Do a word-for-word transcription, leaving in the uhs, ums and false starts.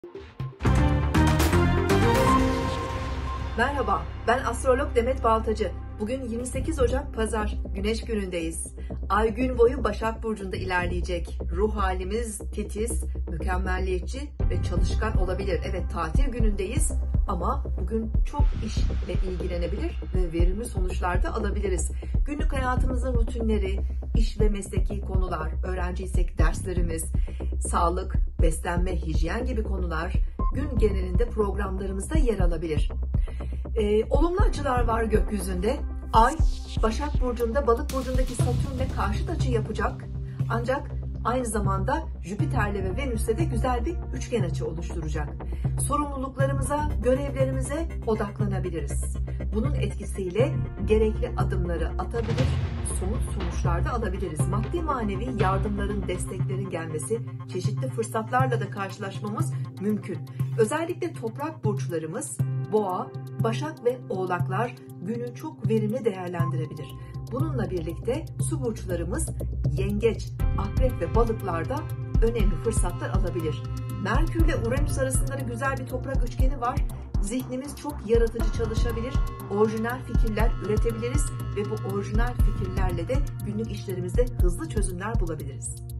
Merhaba, ben astrolog Demet Baltacı. Bugün yirmi sekiz Ocak Pazar, Güneş günündeyiz. Ay gün boyu Başak Burcu'nda ilerleyecek. Ruh halimiz titiz, mükemmelliyetçi ve çalışkan olabilir. Evet, tatil günündeyiz ama bugün çok işle ilgilenebilir ve verimli sonuçlar da alabiliriz. Günlük hayatımızın rutinleri, iş ve mesleki konular, öğrenciysek derslerimiz, sağlık, beslenme, hijyen gibi konular gün genelinde programlarımızda yer alabilir. Ee, olumlu açılar var gökyüzünde. Ay, Başak Burcu'nda Balık Burcu'ndaki Satürn'le karşıt açı yapacak. Ancak aynı zamanda Jüpiter'le ve Venüs'le de güzel bir üçgen açı oluşturacak. Sorumluluklarımıza, görevlerimize odaklanabiliriz. Bunun etkisiyle gerekli adımları atabilir, somut sonuçlar da alabiliriz. Maddi manevi yardımların, desteklerin gelmesi, çeşitli fırsatlarla da karşılaşmamız mümkün. Özellikle toprak burçlarımız, Boğa, Başak ve Oğlaklar günü çok verimli değerlendirebilir. Bununla birlikte su burçlarımız Yengeç, Akrep ve Balıklarda önemli fırsatlar alabilir. Merkür ile Uranüs arasında da güzel bir toprak üçgeni var. Zihnimiz çok yaratıcı çalışabilir, orijinal fikirler üretebiliriz ve bu orijinal fikirlerle de günlük işlerimizde hızlı çözümler bulabiliriz.